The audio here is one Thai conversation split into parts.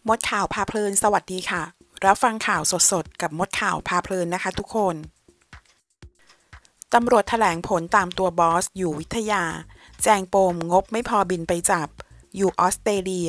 มดข่าวพาเพลินสวัสดีค่ะรับฟังข่าวสดๆกับมดข่าวพาเพลินนะคะทุกคนตำรวจแถลงผลตามตัวบอสอยู่วิทยาแจงปมงบไม่พอบินไปจับอยู่ออสเตรเลีย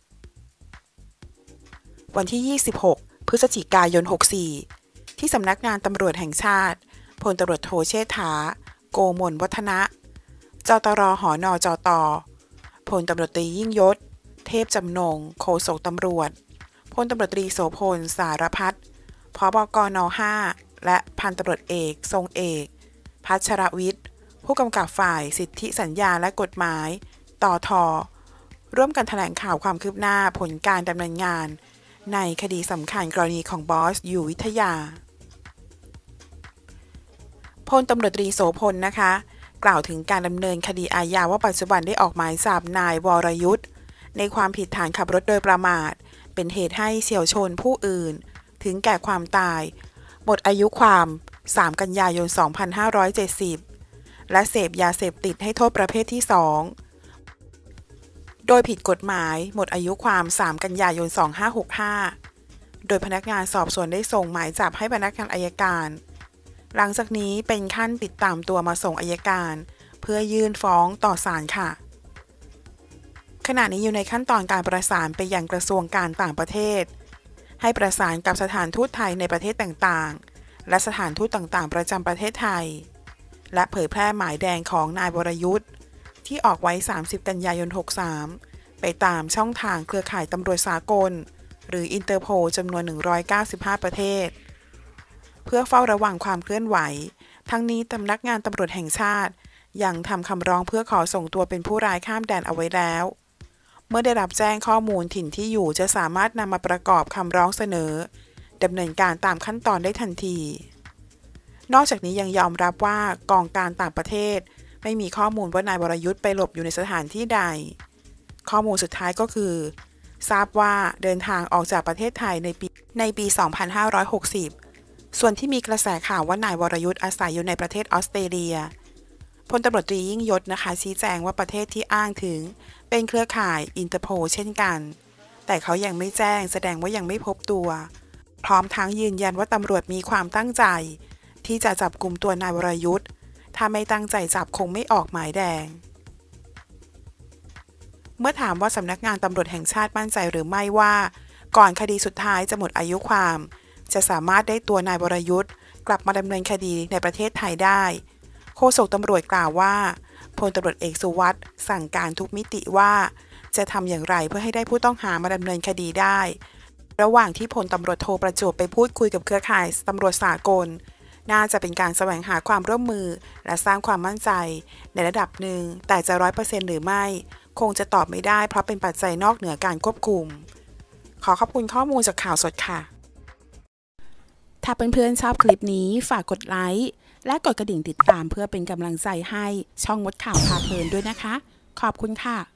วันที่ 26 พฤศจิกายน 64 ที่สำนักงานตำรวจแห่งชาติพลตำรวจโทเชษฐา โกมลวัฒนะจตร.หน.จต.พลตำรวจตรียิ่งยศเทพจำนงโฆษกตำรวจพลตำรวจตรีโสพลสารพัฒน์ผบกน. 5 และพันตำรวจเอกทรงเอกพัชรวิทย์ผู้กำกับฝ่ายสิทธิสัญญาและกฎหมายตท.ร่วมกันแถลงข่าวความคืบหน้าผลการดำเนินงานในคดีสำคัญกรณีของบอสอยู่วิทยาพลตำรวจตรีโสพลนะคะกล่าวถึงการดำเนินคดีอาญาว่าปัจจุบันได้ออกหมายจับนายวรยุทธ์ในความผิดฐานขับรถโดยประมาทเป็นเหตุให้เฉี่ยวชนผู้อื่นถึงแก่ความตายหมดอายุความ3 กันยายน 2570และเสพยาเสพติดให้โทษประเภทที่2โดยผิดกฎหมายหมดอายุความ3 กันยายน 2565โดยพนักงานสอบสวนได้ส่งหมายจับให้พนักงานอัยการหลังจากนี้เป็นขั้นติดตามตัวมาส่งอัยการเพื่อยื่นฟ้องต่อศาลค่ะขณะนี้อยู่ในขั้นตอนการประสานไปยังกระทรวงการต่างประเทศให้ประสานกับสถานทูตไทยในประเทศต่างๆและสถานทูตต่างๆประจำประเทศไทยและเผยแพร่หมายแดงของนายวรยุทธ์ที่ออกไว้30 กันยายน 63ไปตามช่องทางเครือข่ายตำรวจสากลหรืออินเตอร์โพลจำนวน195ประเทศเพื่อเฝ้าระวังความเคลื่อนไหวทั้งนี้สำนักงานตำรวจแห่งชาติยังทำคำร้องเพื่อขอส่งตัวเป็นผู้ร้ายข้ามแดนเอาไว้แล้วเมื่อได้รับแจ้งข้อมูลถิ่นที่อยู่จะสามารถนำมาประกอบคำร้องเสนอดำเนินการตามขั้นตอนได้ทันทีนอกจากนี้ยังยอมรับว่ากองการต่างประเทศไม่มีข้อมูลว่านายวรยุทธ์ไปหลบอยู่ในสถานที่ใดข้อมูลสุดท้ายก็คือทราบว่าเดินทางออกจากประเทศไทยในปี 2560ส่วนที่มีกระแสข่าวว่านายวรยุทธ์อาศัยอยู่ในประเทศออสเตรเลียพลตำรวจตรียิ่งยศนะคะชี้แจงว่าประเทศที่อ้างถึงเป็นเครือข่ายอินเตอร์โพลเช่นกันแต่เขายังไม่แจ้งแสดงว่ายังไม่พบตัวพร้อมทั้งยืนยันว่าตำรวจมีความตั้งใจที่จะจับกุมตัวนายวรยุทธ์ถ้าไม่ตั้งใจจับคงไม่ออกหมายแดงเมื่อถามว่าสำนักงานตำรวจแห่งชาติมั่นใจหรือไม่ว่าก่อนคดีสุดท้ายจะหมดอายุความจะสามารถได้ตัวนายวรยุทธ์กลับมาดำเนินคดีในประเทศไทยได้โฆษกตำรวจกล่าวว่าพลตำรวจเอกสุวัสด์สั่งการทุกมิติว่าจะทำอย่างไรเพื่อให้ได้ผู้ต้องหามาดำเนินคดีได้ระหว่างที่พลตำรวจโทประจวบไปพูดคุยกับเครือข่ายตำรวจสากลน่าจะเป็นการแสวงหาความร่วมมือและสร้างความมั่นใจในระดับหนึ่งแต่จะ 100% หรือไม่คงจะตอบไม่ได้เพราะเป็นปัจจัยนอกเหนือการควบคุมขอขอบคุณข้อมูลจากข่าวสดค่ะถ้าเพื่อนๆชอบคลิปนี้ฝากกดไลค์และกดกระดิ่งติดตามเพื่อเป็นกำลังใจให้ช่องมดข่าวพาเพลินด้วยนะคะขอบคุณค่ะ